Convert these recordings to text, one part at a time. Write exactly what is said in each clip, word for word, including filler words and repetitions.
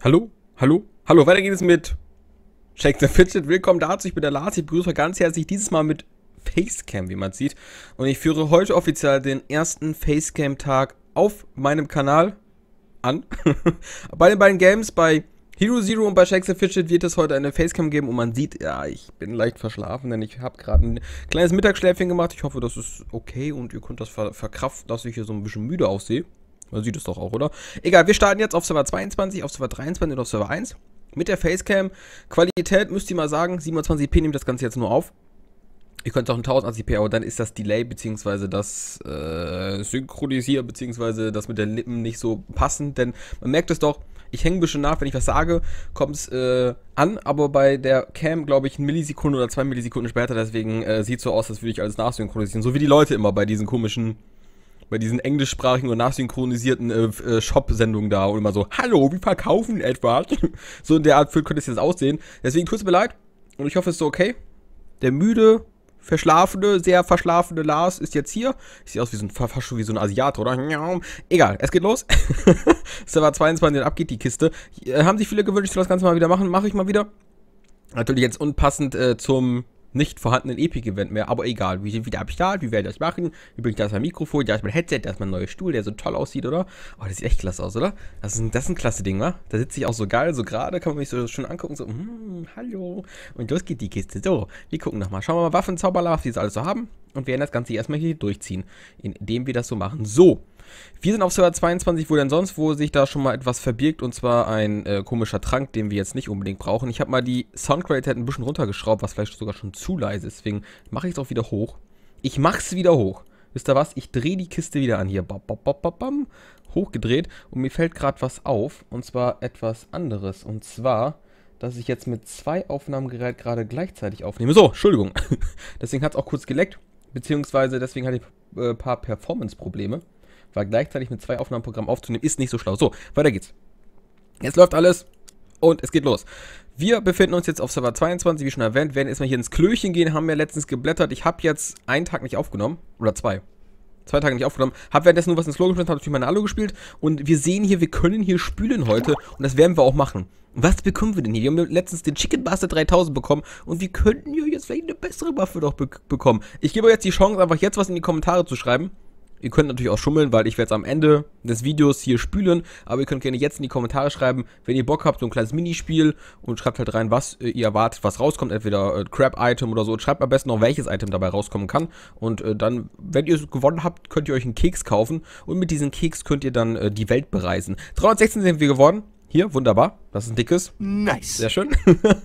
Hallo, hallo, hallo, weiter geht es mit Shake the Fidget. Willkommen dazu, ich bin der Lars, ich begrüße euch ganz herzlich, dieses Mal mit Facecam, wie man sieht. Und ich führe heute offiziell den ersten Facecam-Tag auf meinem Kanal an. Bei den beiden Games, bei Hero Zero und bei Shake the Fidget wird es heute eine Facecam geben und man sieht, ja, ich bin leicht verschlafen, denn ich habe gerade ein kleines Mittagsschläfchen gemacht. Ich hoffe, das ist okay und ihr könnt das ver verkraften, dass ich hier so ein bisschen müde aussehe. Man sieht es doch auch, oder? Egal, wir starten jetzt auf Server zweiundzwanzig, auf Server dreiundzwanzig und auf Server eins. Mit der Facecam. Qualität müsst ihr mal sagen, siebenundzwanzig p nimmt das Ganze jetzt nur auf. Ihr könnt auch ein tausendachtzig p, aber dann ist das Delay bzw. das äh, Synchronisieren bzw. das mit den Lippen nicht so passend, denn man merkt es doch, ich hänge ein bisschen nach, wenn ich was sage, kommt es äh, an, aber bei der Cam, glaube ich, eine Millisekunde oder zwei Millisekunden später, deswegen äh, sieht es so aus, als würde ich alles nachsynchronisieren, so wie die Leute immer bei diesen komischen, bei diesen englischsprachigen und nachsynchronisierten äh, äh, Shop-Sendungen da und immer so, hallo, wir verkaufen etwas. So in der Art könnte es jetzt aussehen. Deswegen tut es mir leid und ich hoffe, es ist so okay. Der müde, verschlafene, sehr verschlafene Lars ist jetzt hier. Ich sehe aus wie so ein, fast schon wie so ein Asiat, oder? Egal, es geht los. Server zweiundzwanzig, ab geht die Kiste. Hier, haben sich viele gewünscht, ich soll das Ganze mal wieder machen. Mache ich mal wieder. Natürlich jetzt unpassend äh, zum nicht vorhandenen Epic-Event mehr, aber egal, wir sind wieder am Start, wie werden das machen? Übrigens, da ist mein Mikrofon, da ist mein Headset, da ist mein neuer Stuhl, der so toll aussieht, oder? Oh, das sieht echt klasse aus, oder? Das ist ein, das ist ein klasse Ding, wa? Da sitze ich auch so geil, so gerade, kann man mich so schön angucken, so, hm, hallo. Und los geht die Kiste. So, wir gucken nochmal. Schauen wir mal, Waffen, Zauberlauf, die sie alles so haben. Und wir werden das Ganze erstmal hier durchziehen, indem wir das so machen. So. Wir sind auf Server zweiundzwanzig, wo denn sonst, wo sich da schon mal etwas verbirgt, und zwar ein äh, komischer Trank, den wir jetzt nicht unbedingt brauchen. Ich habe mal die Soundqualität ein bisschen runtergeschraubt, was vielleicht sogar schon zu leise ist, deswegen mache ich es auch wieder hoch. Ich mache es wieder hoch. Wisst ihr was? Ich drehe die Kiste wieder an hier. Bam, bam, bam, bam, bam. Hochgedreht und mir fällt gerade was auf, und zwar etwas anderes, und zwar, dass ich jetzt mit zwei Aufnahmegeräten gerade gleichzeitig aufnehme. So, Entschuldigung. Deswegen hat es auch kurz geleckt, beziehungsweise deswegen hatte ich ein äh, paar Performance-Probleme. Weil gleichzeitig mit zwei Aufnahmeprogrammen aufzunehmen, ist nicht so schlau. So, weiter geht's. Jetzt läuft alles und es geht los. Wir befinden uns jetzt auf Server zweiundzwanzig, wie schon erwähnt, werden erstmal hier ins Klöchen gehen, haben ja letztens geblättert. Ich habe jetzt einen Tag nicht aufgenommen, oder zwei. Zwei Tage nicht aufgenommen, habe währenddessen nur was ins Klo geschmissen, habe natürlich meine Alu gespielt und wir sehen hier, wir können hier spülen heute und das werden wir auch machen. Was bekommen wir denn hier? Wir haben letztens den Chicken Buster dreitausend bekommen und wir könnten hier jetzt vielleicht eine bessere Waffe doch be bekommen. Ich gebe euch jetzt die Chance, einfach jetzt was in die Kommentare zu schreiben. Ihr könnt natürlich auch schummeln, weil ich werde es am Ende des Videos hier spülen, aber ihr könnt gerne jetzt in die Kommentare schreiben, wenn ihr Bock habt, so ein kleines Minispiel, und schreibt halt rein, was äh, ihr erwartet, was rauskommt, entweder äh, Crab-Item oder so, und schreibt am besten noch, welches Item dabei rauskommen kann, und äh, dann, wenn ihr es gewonnen habt, könnt ihr euch einen Keks kaufen, und mit diesem Keks könnt ihr dann äh, die Welt bereisen. dreihundertsechzehn sind wir geworden. Hier, wunderbar. Das ist ein dickes. Nice. Sehr schön.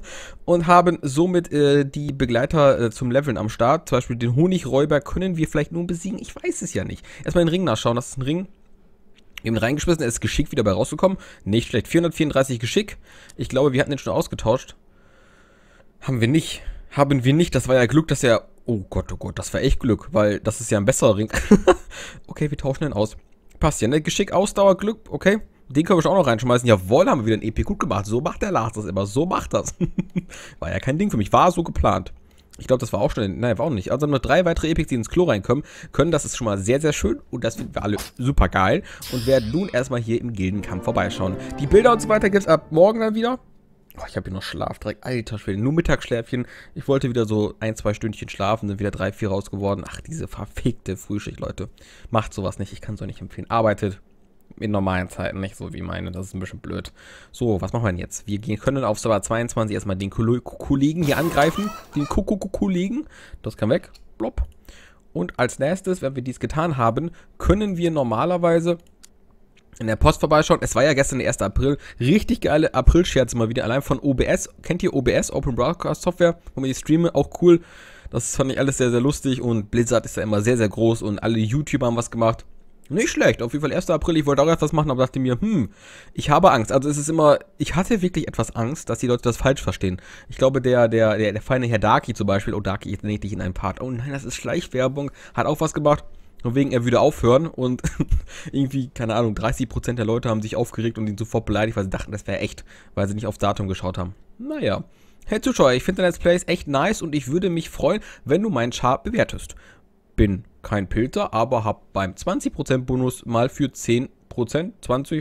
Und haben somit äh, die Begleiter äh, zum Leveln am Start. Zum Beispiel den Honigräuber können wir vielleicht nun besiegen. Ich weiß es ja nicht. Erstmal den Ring nachschauen. Das ist ein Ring. Wir haben ihn reingeschmissen. Er ist Geschick wieder bei rausgekommen. Nicht schlecht. vierhundertvierunddreißig Geschick. Ich glaube, wir hatten den schon ausgetauscht. Haben wir nicht. Haben wir nicht. Das war ja Glück, dass er... Oh Gott, oh Gott. Das war echt Glück. Weil das ist ja ein besserer Ring. Okay, wir tauschen den aus. Passt ja, ne? Geschick, Ausdauer, Glück. Okay. Den können wir auch noch reinschmeißen. Jawohl, haben wir wieder ein E P gut gemacht. So macht der Lars das immer. So macht das. War ja kein Ding für mich. War so geplant. Ich glaube, das war auch schon... Nein, war auch nicht. Also haben wir drei weitere Epics, die ins Klo reinkommen. Können. Das ist schon mal sehr, sehr schön. Und das finden wir alle super geil. Und werden nun erstmal hier im Gildenkampf vorbeischauen. Die Bilder und so weiter gibt es ab morgen dann wieder. Oh, ich habe hier noch Schlaf direkt. Alter Schwede. Nur Mittagsschläfchen. Ich wollte wieder so ein, zwei Stündchen schlafen. Sind wieder drei, vier raus geworden. Ach, diese verfickte Frühschicht, Leute. Macht sowas nicht. Ich kann es euch nicht empfehlen. Arbeitet in normalen Zeiten, nicht so wie meine, das ist ein bisschen blöd. So, was machen wir denn jetzt? Wir gehen, können auf Server zweiundzwanzig erstmal den Kollegen hier angreifen. Den Kollegen. Das kann weg. Blopp. Und als nächstes, wenn wir dies getan haben, können wir normalerweise in der Post vorbeischauen. Es war ja gestern der erste April. Richtig geile April-Scherze mal wieder. Allein von O B S. Kennt ihr O B S? Open Broadcast Software? Wo man die streame. Auch cool. Das fand ich alles sehr, sehr lustig. Und Blizzard ist ja immer sehr, sehr groß. Und alle YouTuber haben was gemacht. Nicht schlecht, auf jeden Fall erster April, ich wollte auch etwas machen, aber dachte mir, hm, ich habe Angst. Also es ist immer, ich hatte wirklich etwas Angst, dass die Leute das falsch verstehen. Ich glaube, der, der, der, der feine Herr Darky zum Beispiel, oh Darky, jetzt nenne ich dich in einem Part, oh nein, das ist Schleichwerbung, hat auch was gemacht, von wegen er würde aufhören und irgendwie, keine Ahnung, dreißig Prozent der Leute haben sich aufgeregt und ihn sofort beleidigt, weil sie dachten, das wäre echt, weil sie nicht aufs Datum geschaut haben. Naja. Hey Zuschauer, ich finde dein Let's Plays echt nice und ich würde mich freuen, wenn du meinen Chart bewertest. Bin kein Pilter, aber habe beim zwanzig Prozent Bonus mal für zehn Prozent, zwanzig,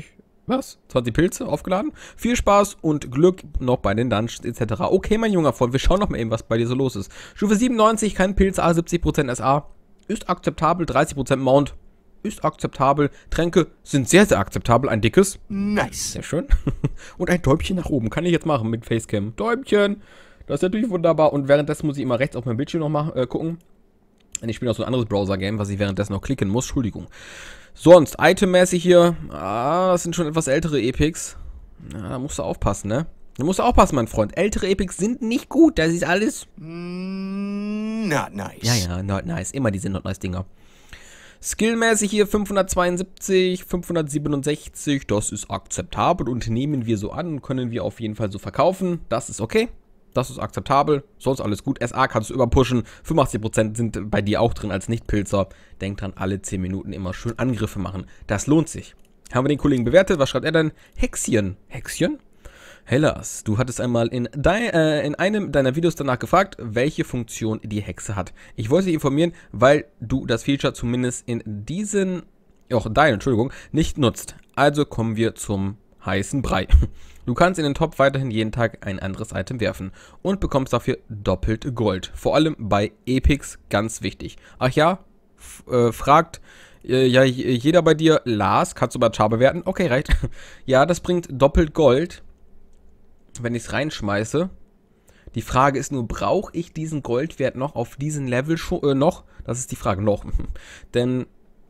Was? zwanzig Pilze aufgeladen? Viel Spaß und Glück noch bei den Dungeons et cetera. Okay, mein junger Freund, wir schauen noch mal eben, was bei dir so los ist. Stufe siebenundneunzig, kein Pilz, A, siebzig Prozent S A. Ist akzeptabel, dreißig Prozent Mount. Ist akzeptabel. Tränke sind sehr, sehr akzeptabel. Ein dickes. Nice. Sehr schön. Und ein Däumchen nach oben. Kann ich jetzt machen mit Facecam. Däumchen. Das ist natürlich wunderbar. Und währenddessen muss ich immer rechts auf mein Bildschirm noch mal äh, gucken. Ich spiele noch so ein anderes Browser-Game, was ich währenddessen noch klicken muss. Entschuldigung. Sonst, itemmäßig hier. Ah, das sind schon etwas ältere Epics. Ja, da musst du aufpassen, ne? Da musst du aufpassen, mein Freund. Ältere Epics sind nicht gut. Das ist alles... Not nice. Ja, ja, not nice. Immer diese not nice Dinger. Skillmäßig hier fünfhundertzweiundsiebzig, fünfhundertsiebenundsechzig. Das ist akzeptabel und nehmen wir so an. Können wir auf jeden Fall so verkaufen. Das ist okay. Das ist akzeptabel, sonst alles gut. S A kannst du überpushen. fünfundachtzig Prozent sind bei dir auch drin als Nicht-Pilzer. Denk dran, alle zehn Minuten immer schön Angriffe machen. Das lohnt sich. Haben wir den Kollegen bewertet. Was schreibt er denn? Hexchen. Hexchen? Hellas, du hattest einmal in, dein, äh, in einem deiner Videos danach gefragt, welche Funktion die Hexe hat. Ich wollte dich informieren, weil du das Feature zumindest in diesen, auch dein, Entschuldigung, nicht nutzt. Also kommen wir zum heißen Brei. Du kannst in den Topf weiterhin jeden Tag ein anderes Item werfen und bekommst dafür doppelt Gold. Vor allem bei Epics ganz wichtig. Ach ja, äh, fragt äh, ja jeder bei dir, Lars, kannst du bei Char bewerten? Okay, reicht. Ja, das bringt doppelt Gold, wenn ich es reinschmeiße. Die Frage ist nur, brauche ich diesen Goldwert noch auf diesen Level schon, äh, noch? Das ist die Frage, noch. Denn,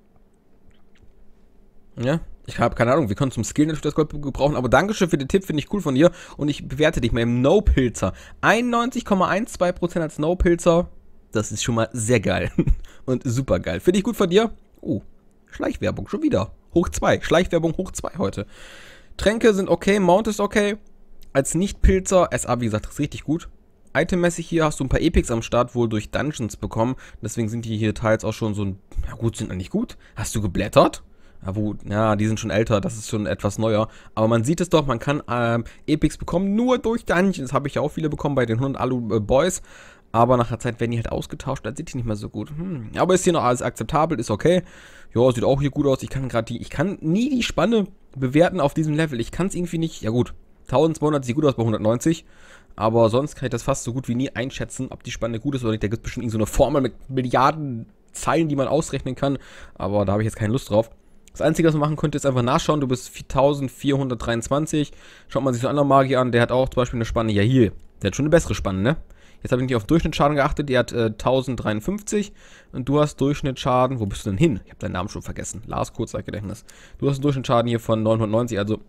ja, ich habe keine Ahnung, wir können zum Skill natürlich das Gold gebrauchen, aber Dankeschön für den Tipp, finde ich cool von dir. Und ich bewerte dich mal im No-Pilzer. einundneunzig Komma zwölf Prozent als No-Pilzer, das ist schon mal sehr geil. Und super geil. Finde ich gut von dir. Oh, Schleichwerbung, schon wieder. Hoch zwei, Schleichwerbung hoch zwei heute. Tränke sind okay, Mount ist okay. Als Nicht-Pilzer, S A wie gesagt, ist richtig gut. Itemmäßig hier hast du ein paar Epics am Start wohl durch Dungeons bekommen. Deswegen sind die hier teils auch schon so ein, ja gut, sind eigentlich gut. Hast du geblättert? Ja, wo, ja, die sind schon älter, das ist schon etwas neuer. Aber man sieht es doch, man kann ähm, Epics bekommen, nur durch Dungeons. Habe ich ja auch viele bekommen bei den hundert Alu-Boys. Aber nach der Zeit werden die halt ausgetauscht, dann sind die nicht mehr so gut. Hm. Aber ist hier noch alles akzeptabel, ist okay. Ja, sieht auch hier gut aus. Ich kann gerade die, ich kann nie die Spanne bewerten auf diesem Level. Ich kann es irgendwie nicht, ja gut. eintausendzweihundert sieht gut aus bei hundertneunzig. Aber sonst kann ich das fast so gut wie nie einschätzen, ob die Spanne gut ist oder nicht. Da gibt es bestimmt irgend so eine Formel mit Milliarden Zeilen, die man ausrechnen kann. Aber da habe ich jetzt keine Lust drauf. Das Einzige, was man machen könnte, ist einfach nachschauen. Du bist viertausendvierhundertdreiundzwanzig. Schaut man sich so einen anderen Magier an, der hat auch zum Beispiel eine Spanne. Ja, hier. Der hat schon eine bessere Spanne, ne? Jetzt habe ich nicht auf Durchschnittsschaden geachtet. Der hat äh, tausenddreiundfünfzig. Und du hast Durchschnittsschaden. Wo bist du denn hin? Ich habe deinen Namen schon vergessen. Lars Kurzzeitgedächtnis. Du hast einen Durchschnittsschaden hier von neunhundertneunzig. Also,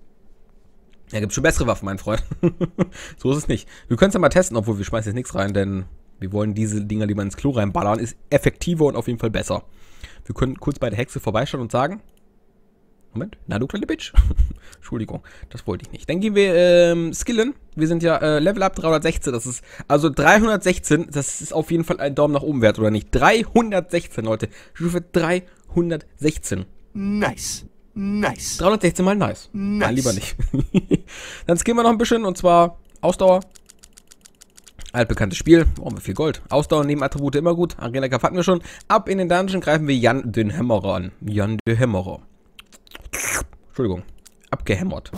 ja, gibt schon bessere Waffen, mein Freund. So ist es nicht. Wir können es ja mal testen, obwohl wir schmeißen jetzt nichts rein, denn wir wollen diese Dinger, die man ins Klo reinballern, ist effektiver und auf jeden Fall besser. Wir können kurz bei der Hexe vorbeischauen und sagen... Moment, na du kleine Bitch. Entschuldigung, das wollte ich nicht. Dann gehen wir ähm, skillen. Wir sind ja äh, Level Up dreihundertsechzehn. Das ist, also dreihundertsechzehn, das ist auf jeden Fall ein Daumen nach oben wert, oder nicht? dreihundertsechzehn, Leute. Stufe dreihundertsechzehn. Nice. Nice. dreihundertsechzehn mal nice. Nice. Nein, lieber nicht. Dann skillen wir noch ein bisschen, und zwar Ausdauer. Altbekanntes Spiel. Brauchen wir viel Gold. Ausdauer neben Attribute immer gut. Arena Cup hatten wir schon. Ab in den Dungeon greifen wir Jan den Hämmerer an. Jan den Hämmerer. Entschuldigung, abgehämmert.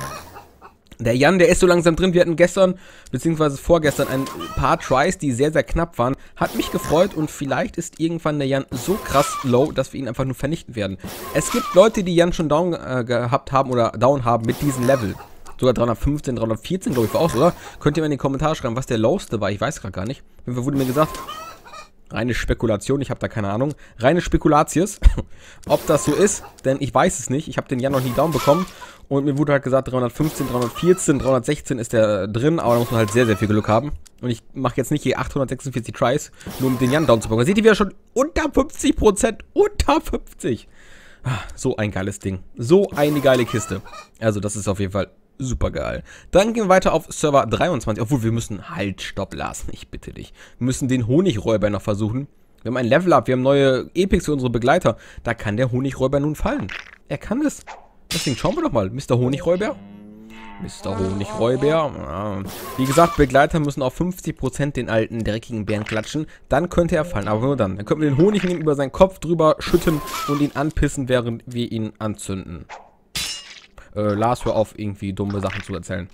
Der Jan, der ist so langsam drin. Wir hatten gestern, beziehungsweise vorgestern, ein paar Tries, die sehr, sehr knapp waren. Hat mich gefreut, und vielleicht ist irgendwann der Jan so krass low, dass wir ihn einfach nur vernichten werden. Es gibt Leute, die Jan schon down äh, gehabt haben oder down haben mit diesem Level. Sogar dreihundertfünfzehn, dreihundertvierzehn, glaube ich, war auch so, oder? Könnt ihr mal in die Kommentare schreiben, was der lowste war. Ich weiß gerade gar nicht. Auf wurde mir gesagt... Reine Spekulation, ich habe da keine Ahnung. Reine Spekulatius, ob das so ist, denn ich weiß es nicht. Ich habe den Jan noch nie down bekommen, und mir wurde halt gesagt, dreihundertfünfzehn, dreihundertvierzehn, dreihundertsechzehn ist der drin, aber da muss man halt sehr, sehr viel Glück haben. Und ich mache jetzt nicht hier achthundertsechsundvierzig Tries, nur um den Jan down zu bekommen. Da seht ihr wieder schon unter fünfzig Prozent, unter fünfzig. So ein geiles Ding. So eine geile Kiste. Also das ist auf jeden Fall... super geil. Dann gehen wir weiter auf Server dreiundzwanzig. Obwohl, wir müssen halt stopp lassen. Ich bitte dich. Wir müssen den Honigräuber noch versuchen. Wir haben ein Level Up. Wir haben neue Epics für unsere Begleiter. Da kann der Honigräuber nun fallen. Er kann es. Deswegen schauen wir doch mal. Mister Honigräuber. Mister Honigräuber. Ja. Wie gesagt, Begleiter müssen auf fünfzig Prozent den alten dreckigen Bären klatschen. Dann könnte er fallen. Aber nur dann. Dann können wir den Honig nehmen, über seinen Kopf drüber schütten und ihn anpissen, während wir ihn anzünden. Äh, Lars, hör auf, irgendwie dumme Sachen zu erzählen.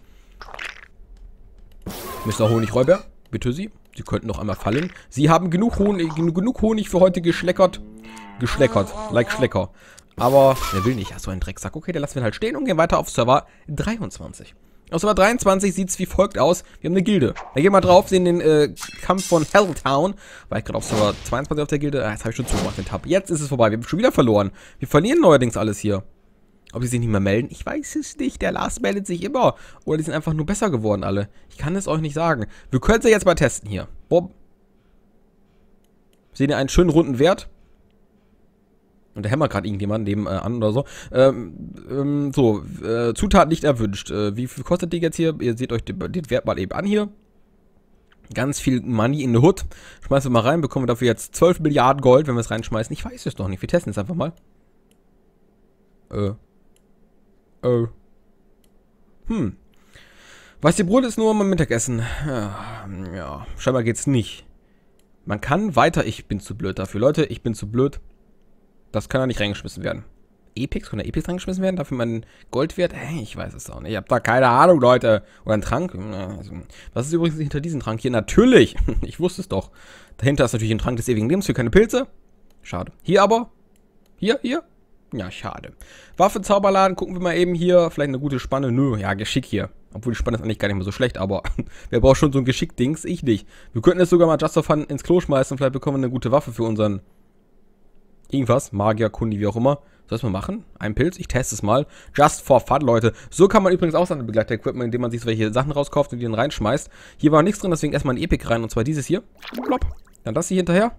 Mister Honigräuber, bitte Sie. Sie könnten noch einmal fallen. Sie haben genug Honig, genug Honig für heute geschleckert. Geschleckert, like Schlecker. Aber der will nicht. Ach, so ein Drecksack. Okay, dann lassen wir ihn halt stehen und gehen weiter auf Server dreiundzwanzig. Auf Server dreiundzwanzig sieht es wie folgt aus. Wir haben eine Gilde. Da gehen wir mal drauf, sehen den äh, Kampf von Helltown. War ich gerade auf Server zweiundzwanzig auf der Gilde? Ah, jetzt habe ich schon zugemacht, den Tab. Jetzt ist es vorbei. Wir haben schon wieder verloren. Wir verlieren neuerdings alles hier. Ob die sich nicht mehr melden? Ich weiß es nicht. Der Lars meldet sich immer. Oder die sind einfach nur besser geworden, alle. Ich kann es euch nicht sagen. Wir können es ja jetzt mal testen hier. Bob. Sehen ihr einen schönen runden Wert? Und da hämmert gerade irgendjemand nebenan oder so. Ähm, ähm, so, äh, Zutat nicht erwünscht. Äh, wie viel kostet die jetzt hier? Ihr seht euch den, den Wert mal eben an hier. Ganz viel Money in the Hood. Schmeißen wir mal rein, bekommen wir dafür jetzt zwölf Milliarden Gold, wenn wir es reinschmeißen. Ich weiß es doch nicht. Wir testen es einfach mal. Äh. Äh. Hm. Was ihr Brot ist nur mal Mittagessen. Ja, ja, scheinbar geht's nicht. Man kann weiter. Ich bin zu blöd dafür. Leute, ich bin zu blöd. Das kann da nicht reingeschmissen werden. Epics? Kann da Epics reingeschmissen werden? Dafür mein Goldwert? Hey, ich weiß es auch nicht. Ich hab da keine Ahnung, Leute. Oder ein Trank? Also, was ist übrigens hinter diesem Trank hier? Natürlich. Ich wusste es doch. Dahinter ist natürlich ein Trank des ewigen Lebens. Für keine Pilze. Schade. Hier aber. Hier, hier. Ja, schade. Waffenzauberladen, gucken wir mal eben hier. Vielleicht eine gute Spanne. Nö, ja, Geschick hier. Obwohl die Spanne ist eigentlich gar nicht mehr so schlecht, aber wer braucht schon so ein Geschick-Dings? Ich nicht. Wir könnten es sogar mal Just for Fun ins Klo schmeißen. Vielleicht bekommen wir eine gute Waffe für unseren irgendwas. Magier, Kundi, wie auch immer. Soll ich mal machen? Ein Pilz? Ich teste es mal. Just for Fun, Leute. So kann man übrigens auch seine Begleiter-Equipment, indem man sich welche Sachen rauskauft und die dann reinschmeißt. Hier war nichts drin, deswegen erstmal ein Epic rein. Und zwar dieses hier. Plopp. Dann das hier hinterher.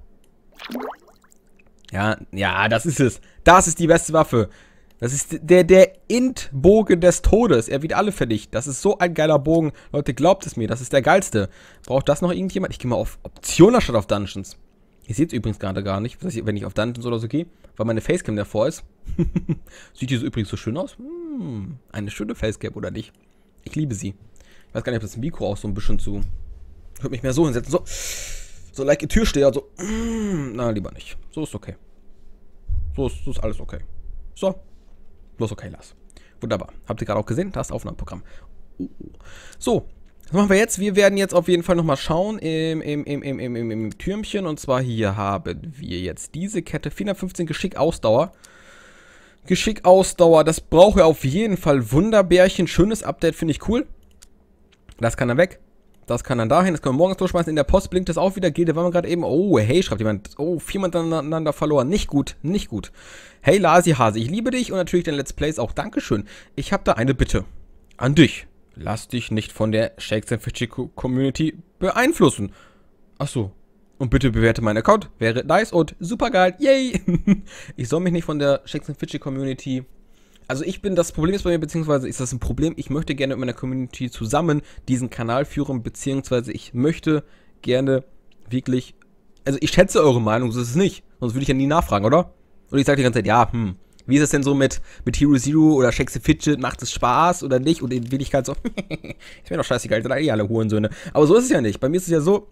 Ja, ja, das ist es. Das ist die beste Waffe. Das ist der, der Int-Bogen des Todes. Er wird alle fertig. Das ist so ein geiler Bogen. Leute, glaubt es mir. Das ist der geilste. Braucht das noch irgendjemand? Ich gehe mal auf Optionen statt auf Dungeons. Ihr seht es übrigens gerade gar nicht, wenn ich auf Dungeons oder so gehe, weil meine Facecam davor ist. Sieht die so übrigens so schön aus? Hm, eine schöne Facecam, oder nicht? Ich liebe sie. Ich weiß gar nicht, ob das Mikro auch so ein bisschen zu... Ich würde mich mehr so hinsetzen. So, so like ein Türsteher. So. Na, lieber nicht. So ist okay. So ist, so ist alles okay. So. Bloß okay, Lars. Wunderbar. Habt ihr gerade auch gesehen? Das Aufnahmeprogramm. Uh, uh. So. Was machen wir jetzt? Wir werden jetzt auf jeden Fall nochmal schauen im, im, im, im, im, im, im Türmchen. Und zwar hier haben wir jetzt diese Kette. vierhundertfünfzehn Geschick Ausdauer. Geschick Ausdauer. Das braucht er auf jeden Fall. Wunderbärchen. Schönes Update. Finde ich cool. Das kann er weg. Das kann dann dahin. Das können wir morgens durchschmeißen. In der Post blinkt das auch wieder. Gilde waren wir gerade eben. Oh, hey, schreibt jemand. Oh, viermal miteinander verloren. Nicht gut. Nicht gut. Hey, Lasi Hase. Ich liebe dich. Und natürlich dein Let's Plays auch. Dankeschön. Ich habe da eine Bitte. An dich. Lass dich nicht von der Shakes and Fidget Community beeinflussen. Ach so. Und bitte bewerte meinen Account. Wäre nice und super geil. Yay. Ich soll mich nicht von der Shakes and Fidget Community... Also ich bin, das Problem ist bei mir, beziehungsweise ist das ein Problem, ich möchte gerne mit meiner Community zusammen diesen Kanal führen, beziehungsweise ich möchte gerne wirklich, also ich schätze eure Meinung, so ist es nicht, sonst würde ich ja nie nachfragen, oder? Und ich sage die ganze Zeit, ja, hm, wie ist es denn so mit, mit Hero Zero oder Shakes and Fidget, macht es Spaß oder nicht? Und in Wirklichkeit so, ist mir doch scheißegal, sind eh alle Hurensöhne. Aber so ist es ja nicht, bei mir ist es ja so,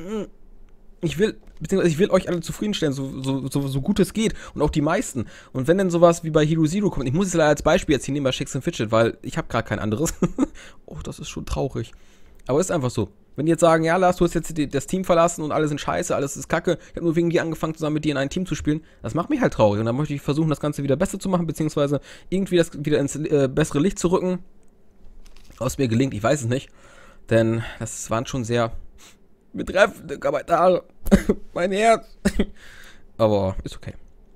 ich will, beziehungsweise ich will euch alle zufriedenstellen, so, so, so, so gut es geht. Und auch die meisten. Und wenn denn sowas wie bei Hero Zero kommt, ich muss es leider als Beispiel jetzt hier nehmen bei Shakes and Fidget, weil ich habe gerade kein anderes. Oh, das ist schon traurig. Aber ist einfach so. Wenn die jetzt sagen, ja Lars, du hast jetzt die, das Team verlassen und alle sind scheiße, alles ist kacke, ich habe nur wegen dir angefangen, zusammen mit dir in ein Team zu spielen, das macht mich halt traurig. Und dann möchte ich versuchen, das Ganze wieder besser zu machen, beziehungsweise irgendwie das wieder ins äh, bessere Licht zu rücken. Was mir gelingt, ich weiß es nicht. Denn das waren schon sehr... betreffende Kommentare. Mein Herz. Aber ist okay.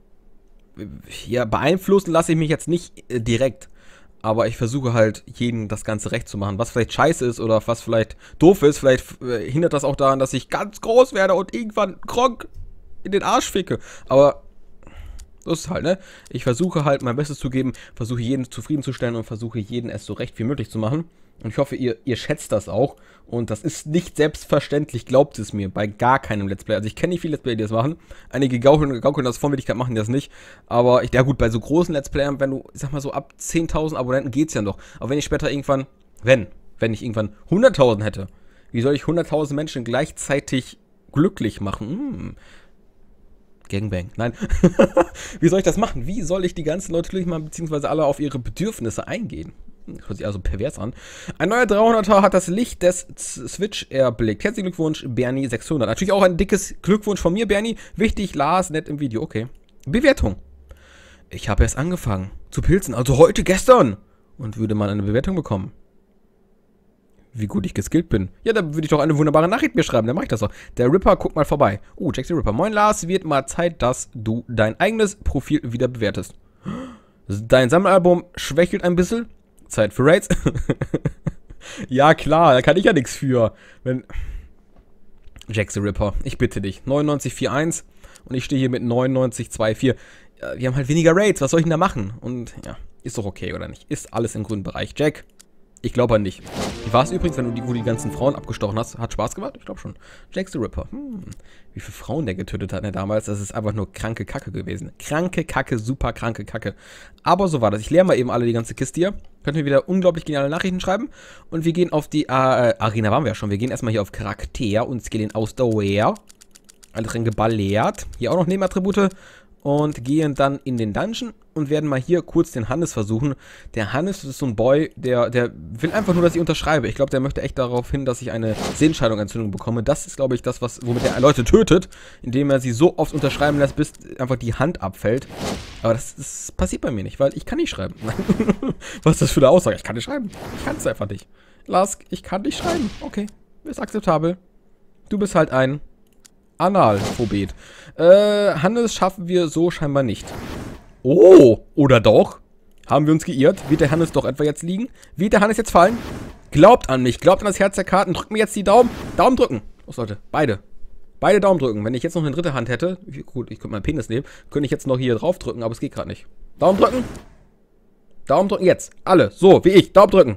Ja, beeinflussen lasse ich mich jetzt nicht äh, direkt. Aber ich versuche halt, jedem das Ganze recht zu machen. Was vielleicht scheiße ist oder was vielleicht doof ist. Vielleicht äh, hindert das auch daran, dass ich ganz groß werde und irgendwann Kronk in den Arsch ficke. Aber so ist es halt, ne? Ich versuche halt, mein Bestes zu geben. Versuche jeden zufriedenzustellen und versuche jeden es so recht wie möglich zu machen. Und ich hoffe, ihr, ihr schätzt das auch. Und das ist nicht selbstverständlich, glaubt es mir, bei gar keinem Let's Play. Also ich kenne nicht viele Let's Player, die das machen. Einige gaukeln, gaukeln das vor, Wirklichkeit machen die das nicht. Aber ich, ja gut, bei so großen Let's Playern, wenn du, ich sag mal so, ab zehntausend Abonnenten geht's ja noch. Aber wenn ich später irgendwann, wenn, wenn ich irgendwann hunderttausend hätte, wie soll ich hunderttausend Menschen gleichzeitig glücklich machen? Hm. Gangbang. Nein. Wie soll ich das machen? Wie soll ich die ganzen Leute mal, beziehungsweise alle auf ihre Bedürfnisse eingehen? Das hört sich also pervers an. Ein neuer dreihunderter hat das Licht des Switch erblickt. Herzlichen Glückwunsch, Bernie sechshundert. Natürlich auch ein dickes Glückwunsch von mir, Bernie. Wichtig, Lars, nett im Video. Okay. Bewertung. Ich habe erst angefangen zu pilzen, also heute, gestern. Und würde mal eine Bewertung bekommen. Wie gut ich geskillt bin. Ja, da würde ich doch eine wunderbare Nachricht mir schreiben. Dann mache ich das doch. Der Ripper, guck mal vorbei. Oh, Jack the Ripper. Moin, Lars. Wird mal Zeit, dass du dein eigenes Profil wieder bewertest. Dein Sammelalbum schwächelt ein bisschen. Zeit für Raids. Ja, klar. Da kann ich ja nichts für. Wenn... Jack the Ripper. Ich bitte dich. neunundneunzig Komma einundvierzig. Und ich stehe hier mit neunundneunzig Komma vierundzwanzig. Ja, wir haben halt weniger Raids. Was soll ich denn da machen? Und ja, ist doch okay, oder nicht? Ist alles im grünen Bereich. Jack... Ich glaube an dich. Wie war es übrigens, wenn du die, wo die ganzen Frauen abgestochen hast? Hat Spaß gemacht? Ich glaube schon. Jack the Ripper. Hm. Wie viele Frauen der getötet hat, ne, damals? Das ist einfach nur kranke Kacke gewesen. Kranke Kacke, super kranke Kacke. Aber so war das. Ich leere mal eben alle die ganze Kiste hier. Könnt ihr wieder unglaublich geniale Nachrichten schreiben. Und wir gehen auf die äh, Arena, waren wir ja schon. Wir gehen erstmal hier auf Charakter und skillen Ausdauer. Alles drin geballert. Hier auch noch Nebenattribute. Und gehen dann in den Dungeon und werden mal hier kurz den Hannes versuchen. Der Hannes ist so ein Boy, der, der will einfach nur, dass ich unterschreibe. Ich glaube, der möchte echt darauf hin, dass ich eine Sehenscheidungsentzündung bekomme. Das ist, glaube ich, das, was, womit er Leute tötet, indem er sie so oft unterschreiben lässt, bis einfach die Hand abfällt. Aber das, das passiert bei mir nicht, weil ich kann nicht schreiben. Was ist das für eine Aussage? Ich kann nicht schreiben. Ich kann es einfach nicht. Lars, ich kann nicht schreiben. Okay, ist akzeptabel. Du bist halt ein Analphobet. Äh, Hannes schaffen wir so scheinbar nicht. Oh, oder doch? Haben wir uns geirrt? Wird der Hannes doch etwa jetzt liegen? Wird der Hannes jetzt fallen? Glaubt an mich, glaubt an das Herz der Karten. Drückt mir jetzt die Daumen. Daumen drücken. Oh, Leute, beide. Beide Daumen drücken. Wenn ich jetzt noch eine dritte Hand hätte, gut, ich könnte meinen Penis nehmen, könnte ich jetzt noch hier drauf drücken, aber es geht gerade nicht. Daumen drücken. Daumen drücken jetzt. Alle, so wie ich. Daumen drücken.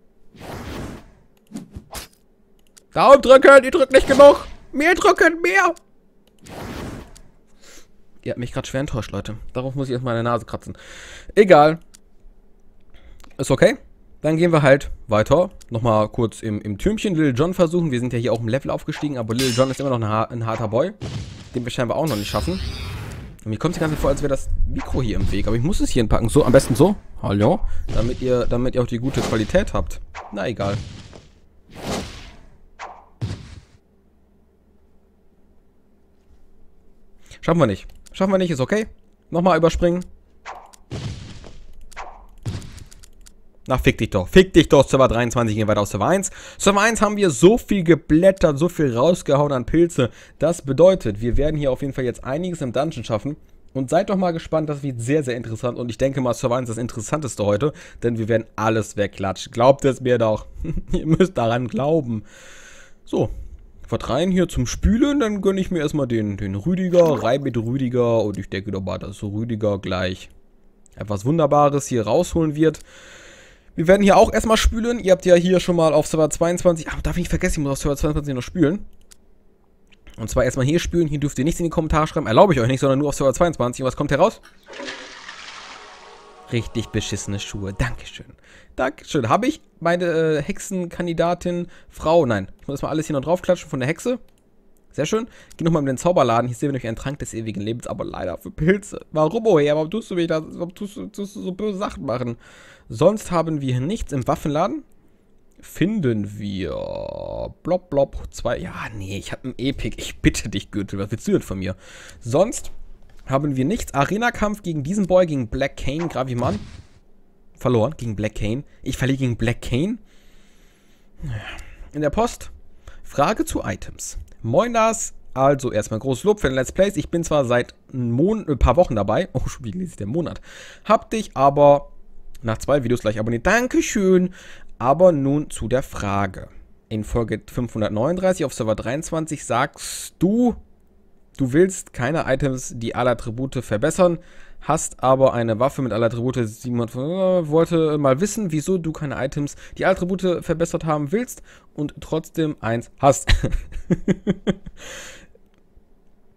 Daumen drücken, ihr drückt nicht genug. Mehr drücken, mehr! Ihr habt mich gerade schwer enttäuscht, Leute. Darauf muss ich erstmal meine Nase kratzen. Egal. Ist okay. Dann gehen wir halt weiter. Nochmal kurz im, im Türmchen Lil Jon versuchen. Wir sind ja hier auch im Level aufgestiegen, aber Lil Jon ist immer noch ein, ein harter Boy. Den wir scheinbar auch noch nicht schaffen. Und mir kommt es ganz vor, als wäre das Mikro hier im Weg. Aber ich muss es hier hinpacken. So, am besten so. Hallo. Damit ihr, damit ihr auch die gute Qualität habt. Na, egal. Schaffen wir nicht. Schaffen wir nicht, ist okay. Nochmal überspringen. Na, fick dich doch. Fick dich doch. Server dreiundzwanzig gehen weiter auf Server eins. Server eins haben wir so viel geblättert, so viel rausgehauen an Pilze. Das bedeutet, wir werden hier auf jeden Fall jetzt einiges im Dungeon schaffen. Und seid doch mal gespannt, das wird sehr, sehr interessant. Und ich denke mal, Server eins ist das Interessanteste heute. Denn wir werden alles wegklatschen. Glaubt es mir doch. Ihr müsst daran glauben. So. Vertreiben hier zum Spülen, dann gönne ich mir erstmal den, den Rüdiger, rein mit Rüdiger und ich denke doch mal, dass Rüdiger gleich etwas Wunderbares hier rausholen wird. Wir werden hier auch erstmal spülen. Ihr habt ja hier schon mal auf Server zweiundzwanzig, ach, darf ich nicht vergessen, ich muss auf Server zweiundzwanzig noch spülen. Und zwar erstmal hier spülen, hier dürft ihr nichts in die Kommentare schreiben, erlaube ich euch nicht, sondern nur auf Server zweiundzwanzig. Und was kommt heraus? Richtig beschissene Schuhe. Dankeschön. Dankeschön. Habe ich meine äh, Hexenkandidatin Frau? Nein. Ich muss erstmal alles hier noch draufklatschen von der Hexe. Sehr schön. Geh nochmal in den Zauberladen. Hier sehen wir nämlich einen Trank des ewigen Lebens, aber leider für Pilze. Warum, oh Herr? Warum tust du mich das? Warum tust du, tust du so böse Sachen machen? Sonst haben wir nichts im Waffenladen. Finden wir Blob Blob zwei. Ja, nee, ich habe einen Epic. Ich bitte dich, Gürtel. Was willst du denn von mir? Sonst haben wir nichts. Arena-Kampf gegen diesen Boy, gegen Black Kane, Graviman. Verloren gegen Black Kane. Ich verliere gegen Black Kane. In der Post. Frage zu Items. Moin das. Also erstmal großes Lob für den Let's Plays. Ich bin zwar seit ein, Mon ein paar Wochen dabei. Oh, wie lese ich den Monat? Hab dich aber nach zwei Videos gleich abonniert. Dankeschön. Aber nun zu der Frage. In Folge fünfhundertneununddreißig auf Server dreiundzwanzig sagst du, du willst keine Items, die alle Attribute verbessern, hast aber eine Waffe mit alle Attribute siebenhundert. Wollte mal wissen, wieso du keine Items, die Attribute verbessert haben willst und trotzdem eins hast.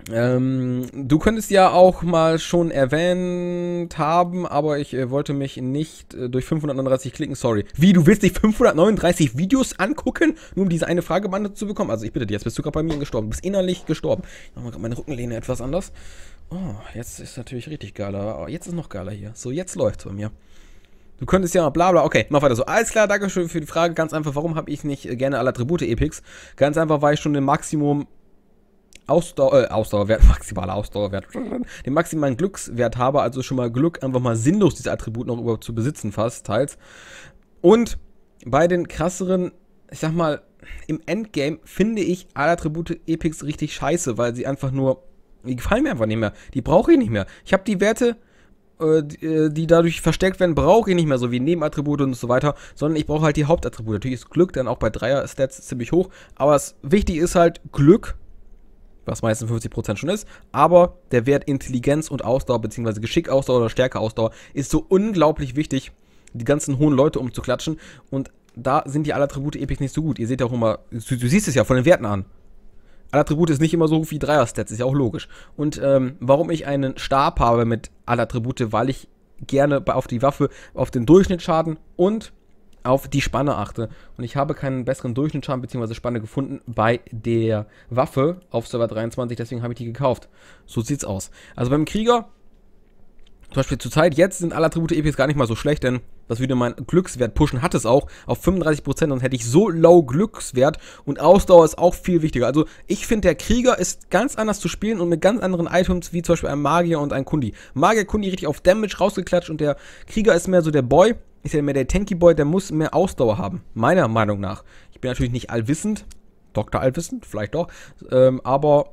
Ähm, du könntest ja auch mal schon erwähnt haben, aber ich äh, wollte mich nicht äh, durch fünfhundertneununddreißig klicken, sorry. Wie, du willst dich fünfhundertneununddreißig Videos angucken, nur um diese eine Frage beantwortet zu bekommen? Also ich bitte dich, jetzt bist du gerade bei mir gestorben, du bist innerlich gestorben. Ich mach mal gerade meine Rückenlehne etwas anders. Oh, jetzt ist natürlich richtig geiler, oh, jetzt ist noch geiler hier. So, jetzt läuft's bei mir. Du könntest ja bla bla, okay, mach weiter so. Alles klar, danke schön für die Frage. Ganz einfach, warum habe ich nicht äh, gerne alle Attribute-Epics? Ganz einfach, weil ich schon den Maximum Ausdauer, äh, Ausdauerwert, maximaler Ausdauerwert, den maximalen Glückswert habe, also schon mal Glück, einfach mal sinnlos diese Attribute noch überhaupt zu besitzen fast, teils. Und bei den krasseren, ich sag mal, im Endgame finde ich alle Attribute-Epics richtig scheiße, weil sie einfach nur, die gefallen mir einfach nicht mehr. Die brauche ich nicht mehr. Ich habe die Werte, äh, die, die dadurch verstärkt werden, brauche ich nicht mehr, so wie Nebenattribute und so weiter, sondern ich brauche halt die Hauptattribute. Natürlich ist Glück dann auch bei Dreier-Stats ziemlich hoch, aber es wichtig ist halt Glück, was meistens fünfzig Prozent schon ist, aber der Wert Intelligenz und Ausdauer, beziehungsweise Geschick, Ausdauer oder Stärke, Ausdauer, ist so unglaublich wichtig, die ganzen hohen Leute umzuklatschen, und da sind die alle Attribute-Epics nicht so gut. Ihr seht ja auch immer, du, du siehst es ja von den Werten an. Alle Attribute ist nicht immer so hoch wie Dreier-Stats, ist ja auch logisch. Und ähm, warum ich einen Stab habe mit alle Attribute, weil ich gerne bei, auf die Waffe, auf den Durchschnittsschaden und auf die Spanne achte. Und ich habe keinen besseren Durchschnittsschaden bzw. Spanne gefunden bei der Waffe auf Server dreiundzwanzig, deswegen habe ich die gekauft. So sieht's aus. Also beim Krieger, zum Beispiel zur Zeit, jetzt sind alle Attribute-Epics gar nicht mal so schlecht, denn das würde meinen Glückswert pushen, hat es auch, auf fünfunddreißig Prozent, dann hätte ich so low Glückswert, und Ausdauer ist auch viel wichtiger. Also ich finde, der Krieger ist ganz anders zu spielen und mit ganz anderen Items, wie zum Beispiel ein Magier und ein Kundi. Magier, Kundi richtig auf Damage rausgeklatscht, und der Krieger ist mehr so der Boy, ist ja mehr der Tanky Boy, der muss mehr Ausdauer haben, meiner Meinung nach. Ich bin natürlich nicht allwissend, Doktor allwissend, vielleicht doch, ähm, aber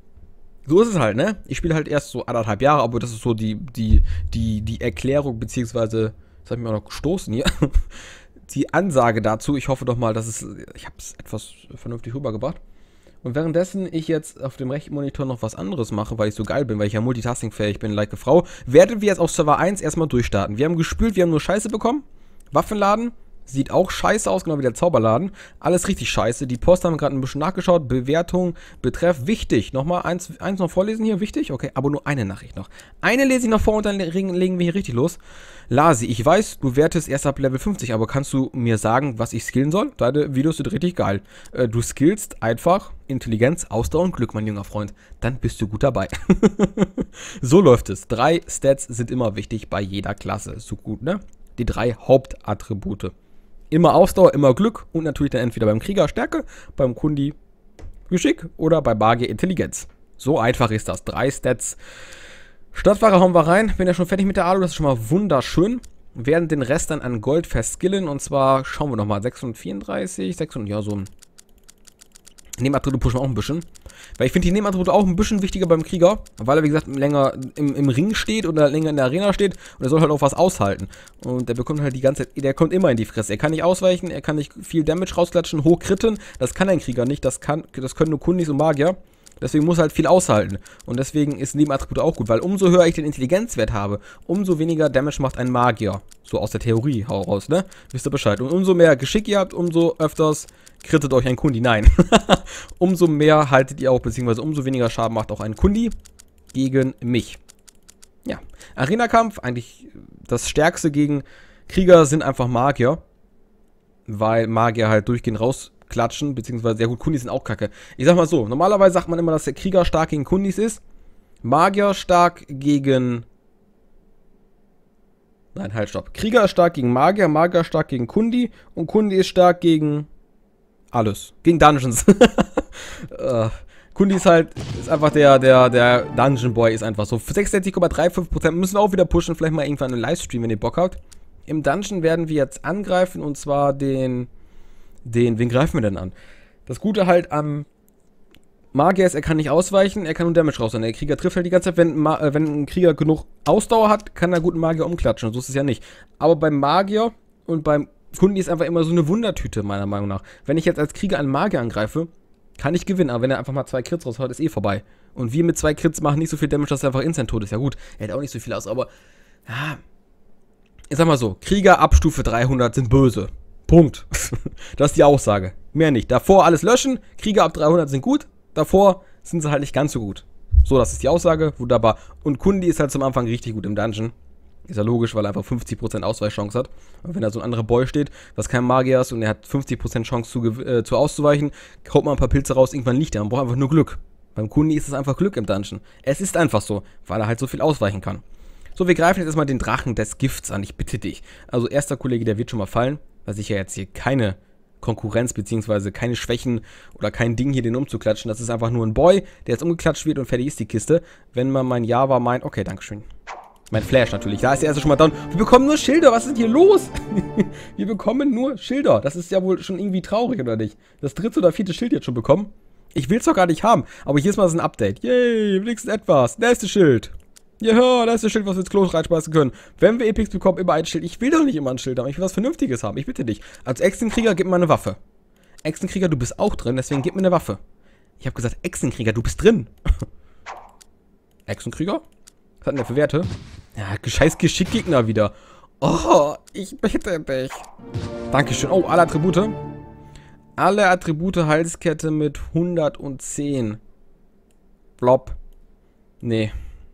so ist es halt, ne? Ich spiele halt erst so anderthalb Jahre, aber das ist so die, die, die, die Erklärung, beziehungsweise, das habe ich mir auch noch gestoßen hier, die Ansage dazu. Ich hoffe doch mal, dass es, ich habe es etwas vernünftig rübergebracht. Und währenddessen ich jetzt auf dem rechten Monitor noch was anderes mache, weil ich so geil bin, weil ich ja multitaskingfähig bin, like a Frau, werden wir jetzt auf Server eins erstmal durchstarten. Wir haben gespült, wir haben nur Scheiße bekommen. Waffenladen sieht auch scheiße aus, genau wie der Zauberladen. Alles richtig scheiße. Die Post haben wir gerade ein bisschen nachgeschaut. Bewertung, Betreff, wichtig. Nochmal eins, eins noch vorlesen hier, wichtig? Okay, aber nur eine Nachricht noch. Eine lese ich noch vor und dann legen wir hier richtig los. Lasi, ich weiß, du wertest erst ab Level fünfzig, aber kannst du mir sagen, was ich skillen soll? Deine Videos sind richtig geil. Äh, du skillst einfach Intelligenz, Ausdauer und Glück, mein junger Freund. Dann bist du gut dabei. So läuft es. Drei Stats sind immer wichtig bei jeder Klasse. So gut, ne? Die drei Hauptattribute. Immer Ausdauer, immer Glück und natürlich dann entweder beim Krieger Stärke, beim Kundi Geschick oder bei Magier Intelligenz. So einfach ist das. Drei Stats. Stadtware hauen wir rein. Bin ja schon fertig mit der Alu, das ist schon mal wunderschön. Wir werden den Rest dann an Gold verskillen, und zwar schauen wir nochmal. sechshundertvierunddreißig, sechshundert, ja so ein Nebenattribute pushen wir auch ein bisschen. Weil ich finde die Nebenattribute auch ein bisschen wichtiger beim Krieger, weil er, wie gesagt, länger im, im Ring steht oder länger in der Arena steht, und er soll halt auch was aushalten. Und der bekommt halt die ganze Zeit, der kommt immer in die Fresse. Er kann nicht ausweichen, er kann nicht viel Damage rausklatschen, hoch kritten. Das kann ein Krieger nicht, das, kann, das können nur Kundis und Magier. Deswegen muss er halt viel aushalten. Und deswegen ist Nebenattribute auch gut, weil umso höher ich den Intelligenzwert habe, umso weniger Damage macht ein Magier. So aus der Theorie raus, ne? Wisst ihr Bescheid. Und umso mehr Geschick ihr habt, umso öfters krittet euch ein Kundi. Nein. Umso mehr haltet ihr auch, beziehungsweise umso weniger Schaden macht auch ein Kundi gegen mich. Ja. Arena-Kampf, eigentlich das Stärkste gegen Krieger sind einfach Magier. Weil Magier halt durchgehend rausklatschen, beziehungsweise, ja gut, Kundis sind auch kacke. Ich sag mal so, normalerweise sagt man immer, dass der Krieger stark gegen Kundis ist. Magier stark gegen... Nein, halt, stopp. Krieger ist stark gegen Magier, Magier stark gegen Kundi und Kundi ist stark gegen... alles. Gegen Dungeons. uh, Kundi ist halt, ist einfach der, der, der Dungeon Boy ist einfach so. sechsundsechzig Komma fünfunddreißig Prozent müssen wir auch wieder pushen, vielleicht mal irgendwann einen Livestream, wenn ihr Bock habt. Im Dungeon werden wir jetzt angreifen, und zwar den, den, wen greifen wir denn an? Das Gute halt am Magier ist, er kann nicht ausweichen, er kann nur Damage raus. Der Krieger trifft halt die ganze Zeit, wenn, äh, wenn ein Krieger genug Ausdauer hat, kann er guten Magier umklatschen, so ist es ja nicht. Aber beim Magier und beim Kundi ist einfach immer so eine Wundertüte, meiner Meinung nach. Wenn ich jetzt als Krieger einen Magier angreife, kann ich gewinnen, aber wenn er einfach mal zwei Crits raushaut, ist eh vorbei. Und wir mit zwei Crits machen nicht so viel Damage, dass er einfach instant tot ist. Ja gut, er hat auch nicht so viel aus, aber ja, ich sag mal so, Krieger ab Stufe dreihundert sind böse. Punkt. Das ist die Aussage. Mehr nicht. Davor alles löschen, Krieger ab dreihundert sind gut, davor sind sie halt nicht ganz so gut. So, das ist die Aussage. Wunderbar. Und Kundi ist halt zum Anfang richtig gut im Dungeon. Ist ja logisch, weil er einfach fünfzig Prozent Ausweichchance hat. Und wenn da so ein anderer Boy steht, was kein Magier ist und er hat fünfzig Prozent Chance zu, äh, zu auszuweichen, haut man ein paar Pilze raus, irgendwann liegt er. Man braucht einfach nur Glück. Beim Kundi ist es einfach Glück im Dungeon. Es ist einfach so, weil er halt so viel ausweichen kann. So, wir greifen jetzt erstmal den Drachen des Gifts an. Ich bitte dich. Also, erster Kollege, der wird schon mal fallen, weil ich ja jetzt hier keine Konkurrenz bzw. keine Schwächen oder kein Ding hier den umzuklatschen. Das ist einfach nur ein Boy, der jetzt umgeklatscht wird und fertig ist die Kiste. Wenn man mein Java meint, okay, dankeschön. Mein Flash natürlich. Da ist der erste schon mal down. Wir bekommen nur Schilder. Was ist denn hier los? Wir bekommen nur Schilder. Das ist ja wohl schon irgendwie traurig, oder nicht? Das dritte oder vierte Schild jetzt schon bekommen. Ich will es doch gar nicht haben. Aber hier ist mal so ein Update. Yay, wenigstens etwas. Nächstes Schild. Ja, da ist das Schild, was wir ins Klo reinschmeißen können. Wenn wir Epics bekommen, immer ein Schild. Ich will doch nicht immer ein Schild haben. Ich will was Vernünftiges haben. Ich bitte dich. Als Echsenkrieger, gib mir eine Waffe. Echsenkrieger, du bist auch drin. Deswegen gib mir eine Waffe. Ich habe gesagt, Echsenkrieger, du bist drin. Echsenkrieger? Was hat denn der für Werte? Ja, scheiß Geschickgegner wieder. Oh, ich bitte dich. Dankeschön. Oh, alle Attribute. Alle Attribute Halskette mit hundertzehn. Flop. Nee.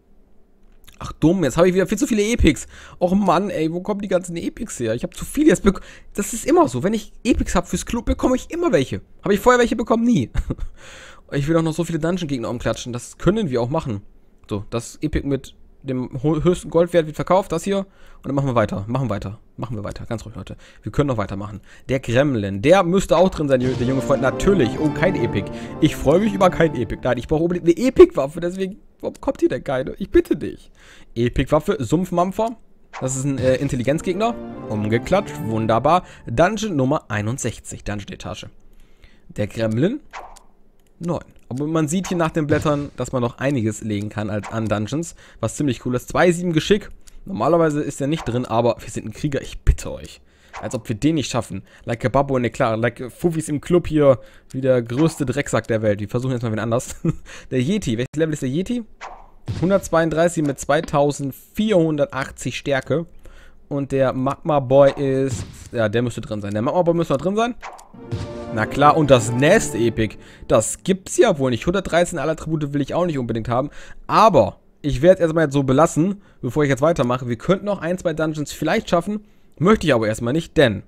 Ach dumm, jetzt habe ich wieder viel zu viele Epics. Och Mann, ey, wo kommen die ganzen Epics her? Ich habe zu viele jetzt bekommen. Das ist immer so. Wenn ich Epics habe fürs Club, bekomme ich immer welche. Habe ich vorher welche bekommen? Nie. Ich will auch noch so viele Dungeon-Gegner umklatschen. Das können wir auch machen. So, das Epic mit dem höchsten Goldwert wird verkauft, das hier. Und dann machen wir weiter, machen weiter, machen wir weiter. Ganz ruhig, Leute. Wir können noch weitermachen. Der Gremlin, der müsste auch drin sein, der junge Freund. Natürlich. Oh, kein Epic. Ich freue mich über kein Epic. Nein, ich brauche unbedingt eine Epic-Waffe, deswegen, warum kommt hier denn keine? Ich bitte dich. Epic-Waffe, Sumpfmampfer. Das ist ein äh, Intelligenzgegner. Umgeklatscht, wunderbar. Dungeon Nummer einundsechzig, Dungeon-Etage. Der Gremlin, neun. Aber man sieht hier nach den Blättern, dass man noch einiges legen kann als an Dungeons, was ziemlich cool ist. zwei Komma sieben Geschick. Normalerweise ist er nicht drin, aber wir sind ein Krieger, ich bitte euch. Als ob wir den nicht schaffen. Like a Babbo, ne klar, like Fuffis im Club hier, wie der größte Drecksack der Welt. Wir versuchen jetzt mal wen anders. Der Yeti, welches Level ist der Yeti? hundertzweiunddreißig mit zweitausendvierhundertachtzig Stärke. Und der Magma Boy ist, ja, der müsste drin sein. Der Magma Boy müsste noch drin sein. Na klar, und das Nest Epic, das gibt's ja wohl nicht. hundertdreizehn alle Attribute will ich auch nicht unbedingt haben. Aber ich werde es erstmal jetzt so belassen, bevor ich jetzt weitermache. Wir könnten noch ein, zwei Dungeons vielleicht schaffen. Möchte ich aber erstmal nicht, denn...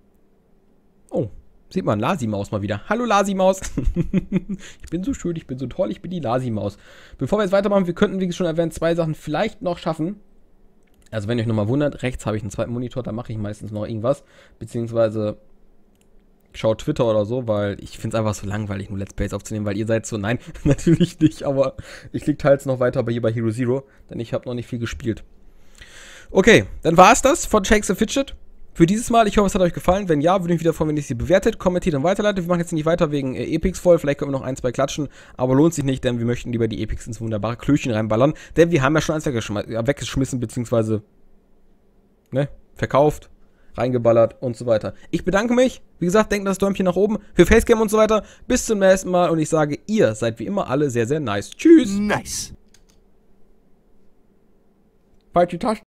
Oh, sieht man Lasimaus mal wieder. Hallo Lasimaus. Ich bin so schön, ich bin so toll, ich bin die Lasimaus. Bevor wir jetzt weitermachen, wir könnten, wie schon erwähnt, zwei Sachen vielleicht noch schaffen. Also wenn ihr euch nochmal wundert, rechts habe ich einen zweiten Monitor, da mache ich meistens noch irgendwas. Beziehungsweise... schaut Twitter oder so, weil ich finde es einfach so langweilig, nur Let's Plays aufzunehmen, weil ihr seid so, nein, natürlich nicht, aber ich liege teils noch weiter bei hier bei Hero Zero, denn ich habe noch nicht viel gespielt. Okay, dann war es das von Shake the Fidget für dieses Mal. Ich hoffe, es hat euch gefallen. Wenn ja, würde ich mich wieder freuen, wenn ihr sie bewertet, kommentiert und weiterleitet. Wir machen jetzt nicht weiter wegen äh, Epics voll, vielleicht können wir noch ein, zwei klatschen, aber lohnt sich nicht, denn wir möchten lieber die Epics ins wunderbare Klöchen reinballern, denn wir haben ja schon eins weggeschmissen, weggeschmissen beziehungsweise, ne, verkauft. Reingeballert und so weiter. Ich bedanke mich. Wie gesagt, denkt das Däumchen nach oben für Facecam und so weiter. Bis zum nächsten Mal und ich sage, ihr seid wie immer alle sehr, sehr nice. Tschüss. Nice. Falsche Taste.